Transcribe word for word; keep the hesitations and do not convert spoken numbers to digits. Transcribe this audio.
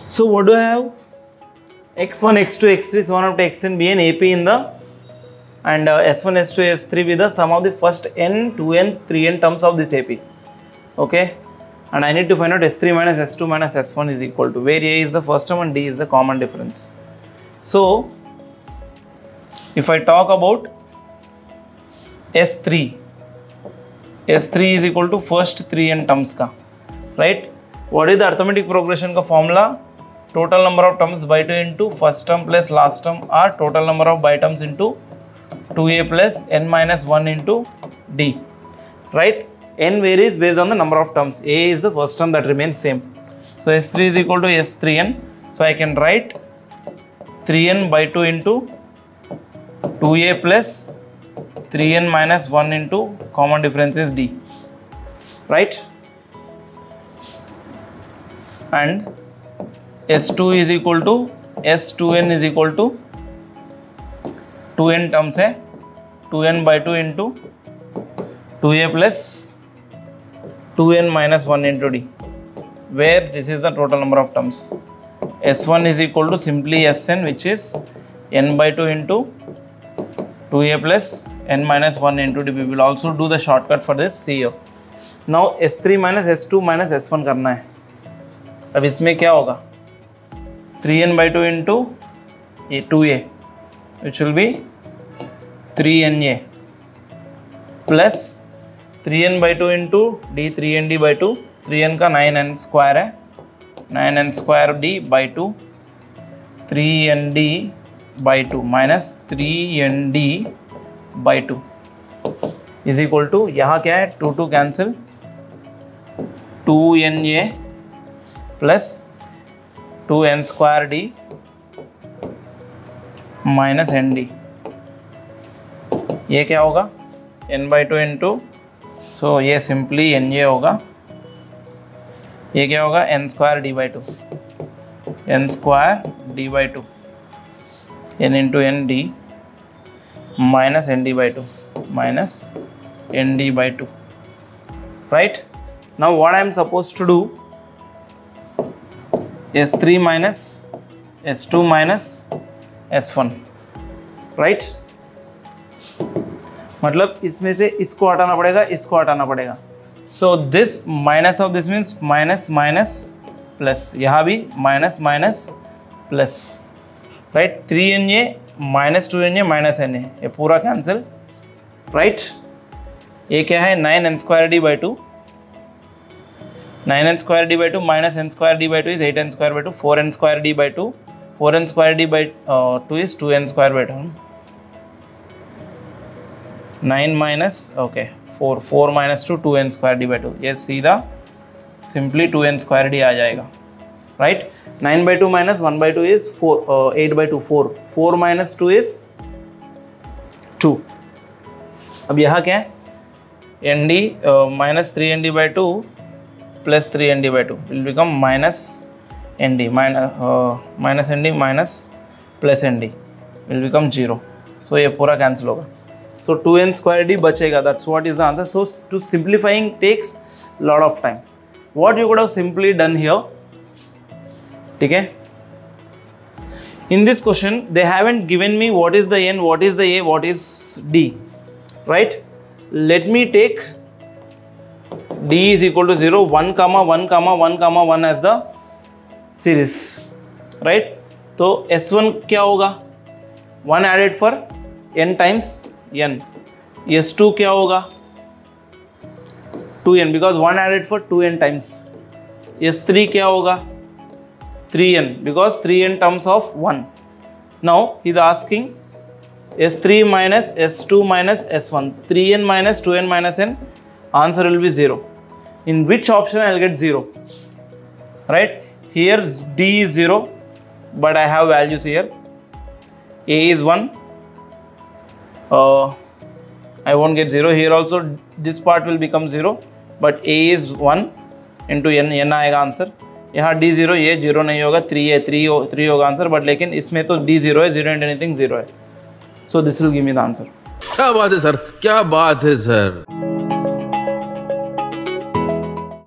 So what do I have? x one, x two, x three, so on up to xn be an A P in the and uh, s one, s two, s three be the sum of the first n, two n, three n terms of this A P. Okay, and I need to find out s three minus s two minus s one is equal to where a is the first term and d is the common difference. So if I talk about s three, s three is equal to first three n terms ka, right? What is the arithmetic progression ka formula? Total number of terms by two into first term plus last term or total number of by terms into two a plus n minus one into d, right? N varies based on the number of terms. A is the first term that remains same. So s three is equal to s three n. So I can write three n by two into two a plus three n minus one into common difference is d, right? And s two is equal to s two n is equal to two n terms है two n by two into two a plus two n minus one into d, where this is the total number of terms. s one is equal to simply sn, which is n by two into two a plus n minus one into d. We will also do the shortcut for this. See here. Now s three minus s two minus s one करना है. अब इसमें क्या होगा? three n by two into two a, which will be three n a plus three n by two into d three n d by two, three n का nine n square है, nine n square d by two, three n d by two minus three n d by two is equal to, यहाँ क्या है, two two cancel, two n a plus two n square d minus n d. ये क्या होगा? n by two into, so ये simply n a होगा. ये क्या होगा? n square d by two, n square d by two, n into n d minus n d by two minus n d by two, right? Now what I am supposed to do? s three minus s two minus s one, right? मतलब इसमें से इसको हटाना पड़ेगा, इसको हटाना पड़ेगा. So this minus of this means minus minus plus, यहाँ भी minus minus plus, right? three n a minus two n a minus n a, ये पूरा कैंसिल, right? ये क्या है? nine n square d by two, nine n square d by two minus n square d by two is eight n square by two, four n square d by two, four n square d by uh, two is two n square by two, nine minus, okay, four, four minus two, two n square d by two, yes, सीधा simply two n square d आ जाएगा, right? nine by two minus one by two is four, uh, eight by two, four, four minus two is two. अब यहाँ क्या है? nd uh, minus three n d by two plus three n d by two will become minus nd, minus uh, minus nd minus plus nd will become zero. So ये पूरा cancel होगा. So two n square d बचेगा. That's what is the answer. So to simplifying takes lot of time. What you could have simply done here, ठीक है? In this question they haven't given me what is the n, what is the a, what is d, right? Let me take d is equal to zero, one comma one comma one comma one as the series, right? तो s one क्या होगा? one added for n times n. s two क्या होगा? two n, because one added for two n times. s three क्या होगा? three n, because three n terms of one. Now he is asking s three minus s two minus s one, three n minus two n minus n, answer will be zero. In which option I will get zero, right? Here d is zero, but I have values here. A is one, uh, I won't get zero. Here also this part will become zero, but a is one into n, n आएगा answer. यहाँ d zero, ये zero नहीं होगा, three है, three three होगा answer, but लेकिन इसमें तो d zero है, zero and anything zero है. So this will give me the answer. क्या बात है सर, क्या बात है सर.